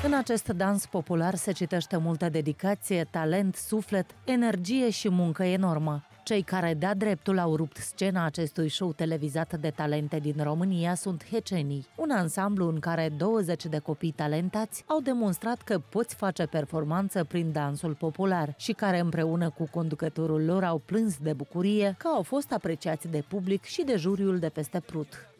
În acest dans popular se citește multă dedicație, talent, suflet, energie și muncă enormă. Cei care de-a dreptul au rupt scena acestui show televizat de talente din România sunt Hecenii, un ansamblu în care 20 de copii talentați au demonstrat că poți face performanță prin dansul popular și care împreună cu conducătorul lor au plâns de bucurie că au fost apreciați de public și de juriul de peste Prut.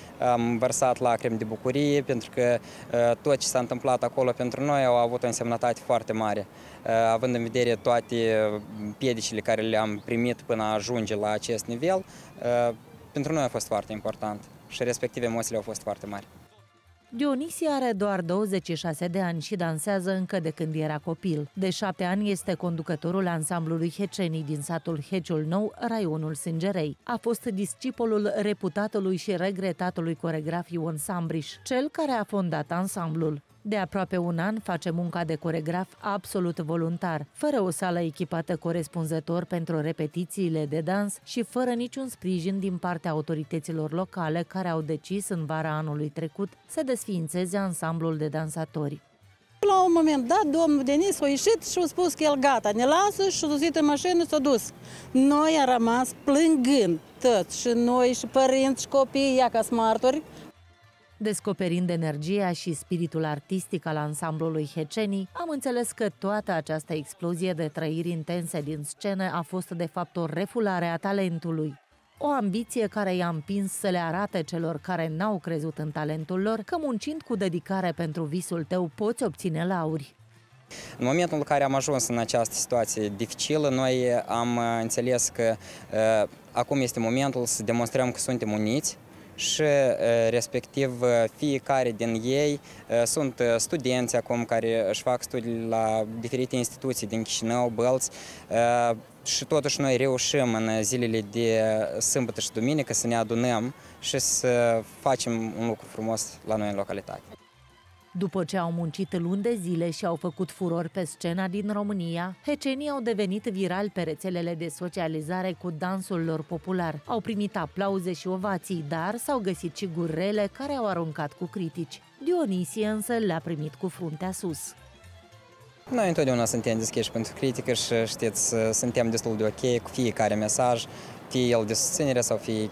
Am vărsat lacrimi de bucurie pentru că tot ce s-a întâmplat acolo pentru noi au avut o însemnătate foarte mare. Având în vedere toate piedicile care le-am primit până a ajunge la acest nivel, pentru noi a fost foarte important și respectiv emoțiile au fost foarte mari. Dionisie are doar 26 de ani și dansează încă de când era copil. De 7 ani este conducătorul ansamblului Hecenii din satul Heciul Nou, raionul Sângerei. A fost discipolul reputatului și regretatului coregraf Ion Sambriș, cel care a fondat ansamblul. De aproape un an face munca de coregraf absolut voluntar, fără o sală echipată corespunzător pentru repetițiile de dans și fără niciun sprijin din partea autorităților locale care au decis în vara anului trecut să desființeze ansamblul de dansatori. La un moment dat, domnul Denis a ieșit și a spus că el gata, ne lasă și a susit în mașină, s-a dus. Noi am rămas plângând toți, și noi, și părinți, și copii, ia ca martori. Descoperind energia și spiritul artistic al ansamblului Hecenii, am înțeles că toată această explozie de trăiri intense din scenă a fost de fapt o refulare a talentului. O ambiție care i-a împins să le arate celor care n-au crezut în talentul lor că muncind cu dedicare pentru visul tău poți obține lauri. În momentul în care am ajuns în această situație dificilă, noi am înțeles că acum este momentul să demonstrăm că suntem uniți și respectiv fiecare din ei sunt studenți acum care își fac studii la diferite instituții din Chișinău, Bălți și totuși noi reușim în zilele de sâmbătă și duminică să ne adunăm și să facem un lucru frumos la noi în localitate. După ce au muncit luni de zile și au făcut furori pe scena din România, Hecenii au devenit virali pe rețelele de socializare cu dansul lor popular. Au primit aplauze și ovații, dar s-au găsit și gurele care au aruncat cu critici. Dionisie însă le-a primit cu fruntea sus. Noi întotdeauna suntem deschiși pentru critică și știți, suntem destul de ok cu fiecare mesaj, fie el de susținere sau fie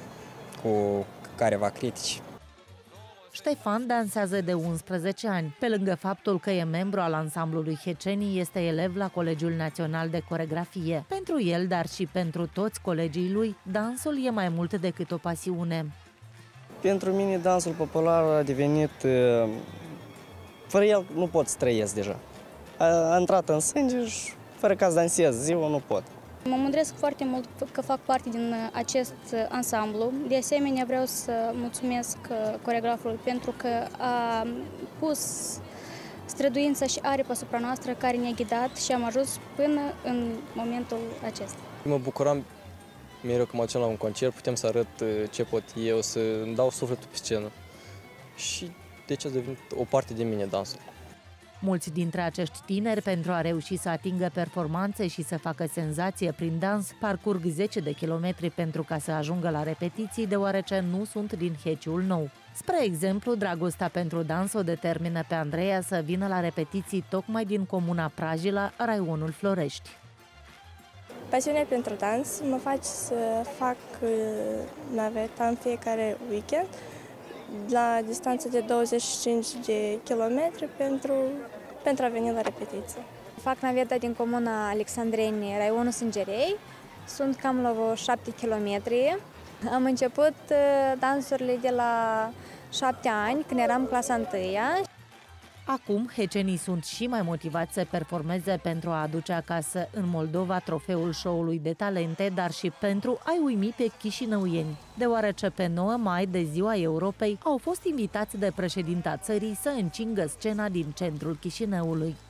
cu careva critici. Ștefan dansează de 11 ani. Pe lângă faptul că e membru al ansamblului Hecenii, este elev la Colegiul Național de Coregrafie. Pentru el, dar și pentru toți colegii lui, dansul e mai mult decât o pasiune. Pentru mine, dansul popular a devenit... Fără el nu pot să trăiesc deja. A intrat în sânge și fără ca să dansez ziua nu pot. Mă mândresc foarte mult că fac parte din acest ansamblu. De asemenea, vreau să mulțumesc coreografului pentru că a pus străduința și aripa asupra noastră care ne-a ghidat și am ajuns până în momentul acesta. Mă bucuram mereu că mă duceam la un concert, putem să arăt ce pot eu, să îmi dau sufletul pe scenă. Și deci a devenit o parte din mine dansul. Mulți dintre acești tineri, pentru a reuși să atingă performanțe și să facă senzație prin dans, parcurg 10 de kilometri pentru ca să ajungă la repetiții, deoarece nu sunt din Heciul Nou. Spre exemplu, dragostea pentru dans o determină pe Andreea să vină la repetiții tocmai din comuna Prajila, raionul Florești. Pasiunea pentru dans mă face să fac naveta în fiecare weekend la distanță de 25 de kilometri pentru a veni la repetiție. Fac naveta din comuna Alexandreni, raionul Sângerei. Sunt cam la 7 kilometri. Am început dansurile de la 7 ani, când eram clasa 1-a. Acum, hecenii sunt și mai motivați să performeze pentru a aduce acasă în Moldova trofeul show-ului de talente, dar și pentru a-i uimi pe chișinăuieni, deoarece pe 9 mai, de Ziua Europei, au fost invitați de președinta țării să încingă scena din centrul Chișinăului.